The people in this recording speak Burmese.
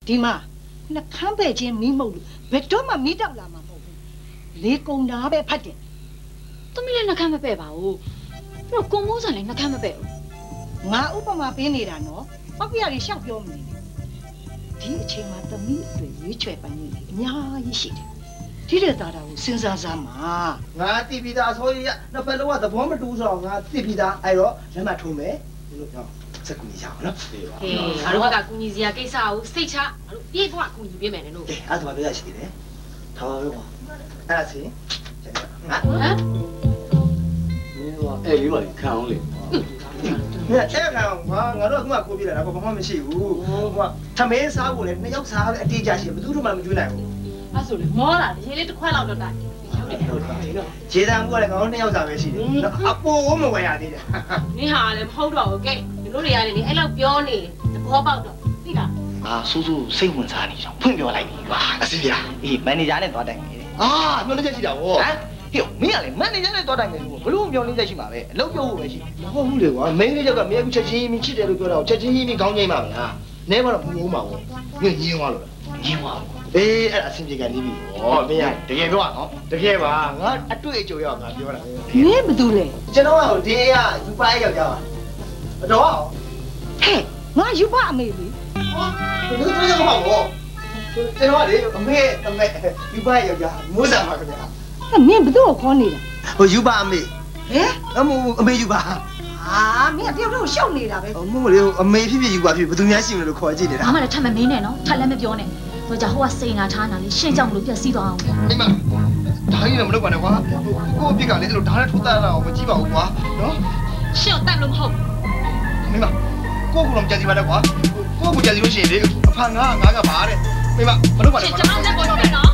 ဒီမှာနှခမ်းပဲ့ချင်းမီးမုတ်လို့ဘယ်တော့မှမီးတောက်လာမှာမဟုတ်ဘူးလေကုံတာပဲဖတ်တယ်သမီးလည်းနှခမ်းမပဲ့ပါဘူးပြီးတော့ကိုမိုးစံလည်းနှခမ်းမပဲ့ဘူးငါဥပမာပေးနေတာနော်ပောက်ပြရည်ရှောက်ပြောမနေနဲ့ဒီအချိန်မှာသမီးအတွေ့ရွေးချယ်ပိုင်းနေအများကြီးရှိတယ်ဒီတဲ့သားတာကိုစဉ်းစားစမ်းပါငါတိပိသားဆိုရင်နှစ်ဖက်လုံးကသဘောမတူဆိုတော့ငါတိပိသားအဲ့တော့လက်မှတ်ထိုးမယ်ဒီလိုကြောင်းစက်ကူကြီးရအောင်နော်ဟေးငါတို့ကကူညီစရာကိစ္စကိုစိတ်ချငါတို့ပြေးသွားကူညီပေးမယ်နော်ကဲအဲ့ဒါမှပြောရရှိတယ်ထားပါပဲကွာအဲ့ဒါစီငါဟမ်မင်းကအဲ့လေးပါခံအောင်လေအဲ့ကောင်ငါတို့ကခုမှခိုးပြလာတာဘာမှမရှိဘူးဟိုကသမင်းစားဖို့လေနှစ်ယောက်စားပဲအတေးကြရှိဘယ်သူမှမကျွေးနိုင်ဘူးအဲ့ဆိုလေမောလာရေလေးတစ်ခွက်လောက်တော့တိုင်ခြေတံမှုကလည်းငါတို့နှစ်ယောက်စားပဲရှိတယ်အပိုးမဝယ်ရသေးတယ်နင်ဟာလည်းမဟုတ်တော့ဘူးကဲဒီလိုတွေရတယ်လေအဲ့လောက်ပြောနေသဘောပေါက်တော့သိလားဆူဆူစိတ်ဝင်စားနေကြဖွင့်ပြောလိုက်ပြီကွာအစီပြအေးမန်နေဂျာနဲ့သွားတိုင်နေတယ်မျောနေချက်ရှိတာဗောဟမ်ဟေ့မင်းကလေမန်နေဂျာနဲ့သွားတိုင်နေလို့ဘလို့မျောနေချက်ရှိမှာပဲအလုပ်ပြုတ်ဖို့ပဲရှိမဟုတ်ဘူးလေကွာမင်းလေးယောက်ကမင်းအခုချက်ချင်းမင်းချစ်တယ်လို့ပြောတော့ချက်ချင်းမင်းကောင်းချိန်ပါမလားနဲမတော့ဘူးလုံးပါဗောမင်းညင်းသွားလို့ညင်းသွားအေးအဲ့အဆင်ပြေကနေပြီဗောမင်းကတကယ်ပြောနော်တကယ်ပါငါအတွေ့အကြုံရောက်ငါပြောတာမင်းဘာလုပ်လဲကျွန်တော်ကဒီကယူပါယောက်ျားပါတော့ဟဲ့ငါယူပါအမေလေဟောဘယ်လိုပြောရမှာဗောကျွန်တော်ကလေအမေယူပါယောက်ျားမိုးစားပါခင်ဗျာမင်းဘယ်သူ့ကိုခေါ်နေတာဟိုယူပါအမေဟဲ့အမေယူပါမင်းတယောက်တော့ရှောက်နေတာပဲမဟုတ်လေအမေဖြစ်ဖြစ်ယူပါဖြစ်ဘယ်သူများရှိမလို့ခေါ်ကြည့်နေတာမမလည်းထပ်မမင်းနဲ့နော်ထပ်လည်းမပြောနဲ့တော့じゃဟိုကစိန်နာထားနာလေးရှင်းကြောင်မလို့ပြက်စီးသွားအောင်အိမ်မဒါကြီးလည်းမလုပ်ပါနဲ့ကွာကို့အပြစ်ကလည်းအဲ့လိုဓာတ်နဲ့ထိုးသားတာကိုမကြည့်ပါဘူးကွာနော်ရှင်းတော့လို့မဟုတ်မိမကို့ကတော့ကြံစီပါနဲ့ကွာကို့ကိုကြံစီလို့ရှိရင်လေအဖငါကပါတဲ့မိမမလုပ်ပါနဲ့ကွာကျွန်တော်လည်းပေါ်တော့မယ်နော်